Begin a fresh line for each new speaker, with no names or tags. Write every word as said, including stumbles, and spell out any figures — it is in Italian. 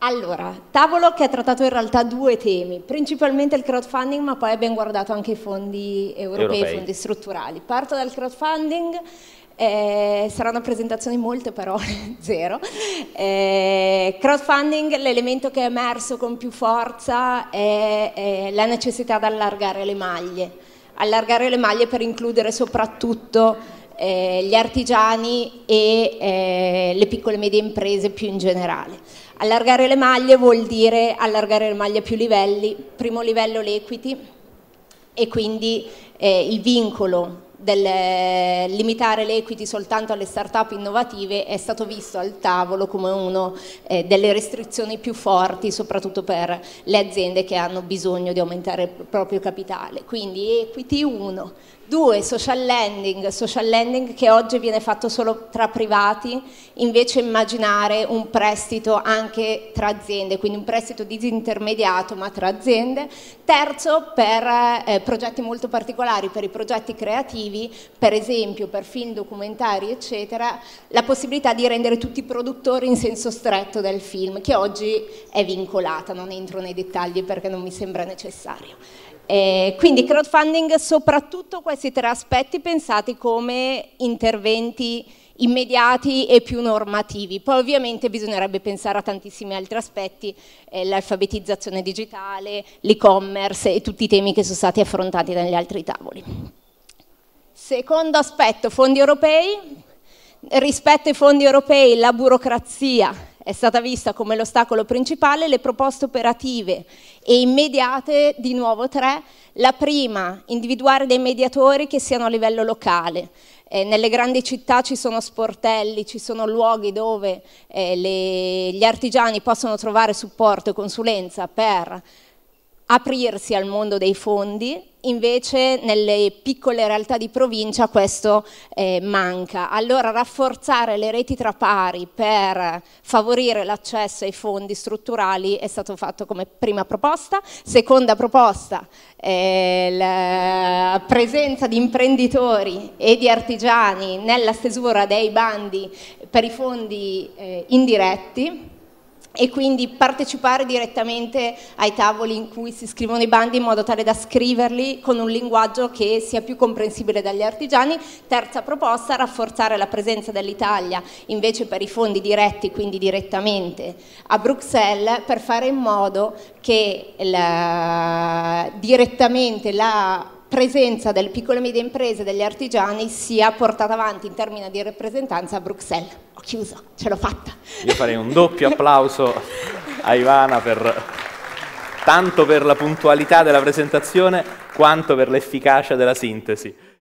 Allora, tavolo che ha trattato in realtà due temi, principalmente il crowdfunding, ma poi abbiamo guardato anche i fondi europei, i fondi strutturali. Parto dal crowdfunding, eh, sarà una presentazione di molte parole, zero. Eh, crowdfunding, l'elemento che è emerso con più forza è, è la necessità di allargare le maglie, allargare le maglie per includere soprattutto eh, gli artigiani e eh, le piccole e medie imprese più in generale. Allargare le maglie vuol dire allargare le maglie a più livelli, primo livello l'equity e quindi eh, il vincolo del eh, limitare l'equity soltanto alle start-up innovative è stato visto al tavolo come una eh, delle restrizioni più forti, soprattutto per le aziende che hanno bisogno di aumentare il proprio capitale. Quindi equity uno. Due, social lending, social lending che oggi viene fatto solo tra privati, invece immaginare un prestito anche tra aziende, quindi un prestito disintermediato ma tra aziende. Terzo, per eh, progetti molto particolari, per i progetti creativi, per esempio per film, documentari eccetera, la possibilità di rendere tutti produttori in senso stretto del film, che oggi è vincolata, non entro nei dettagli perché non mi sembra necessario. Eh, quindi crowdfunding, soprattutto questi tre aspetti pensati come interventi immediati e più normativi. Poi ovviamente bisognerebbe pensare a tantissimi altri aspetti, eh, l'alfabetizzazione digitale, l'e-commerce e tutti i temi che sono stati affrontati negli altri tavoli. Secondo aspetto, fondi europei. Rispetto ai fondi europei la burocrazia è stata vista come l'ostacolo principale, le proposte operative e immediate, di nuovo tre. La prima, individuare dei mediatori che siano a livello locale. Eh, nelle grandi città ci sono sportelli, ci sono luoghi dove eh, le, gli artigiani possono trovare supporto e consulenza per aprirsi al mondo dei fondi, invece nelle piccole realtà di provincia questo eh, manca. Allora rafforzare le reti tra pari per favorire l'accesso ai fondi strutturali è stato fatto come prima proposta. Seconda proposta, eh, la presenza di imprenditori e di artigiani nella stesura dei bandi per i fondi eh, indiretti, e quindi partecipare direttamente ai tavoli in cui si scrivono i bandi in modo tale da scriverli con un linguaggio che sia più comprensibile dagli artigiani. Terza proposta, rafforzare la presenza dell'Italia invece per i fondi diretti, quindi direttamente a Bruxelles, per fare in modo che la, direttamente la presenza delle piccole e medie imprese e degli artigiani sia portata avanti in termini di rappresentanza a Bruxelles. Ho chiuso, ce l'ho fatta.
Io farei un doppio applauso a Ivana per, tanto per la puntualità della presentazione quanto per l'efficacia della sintesi.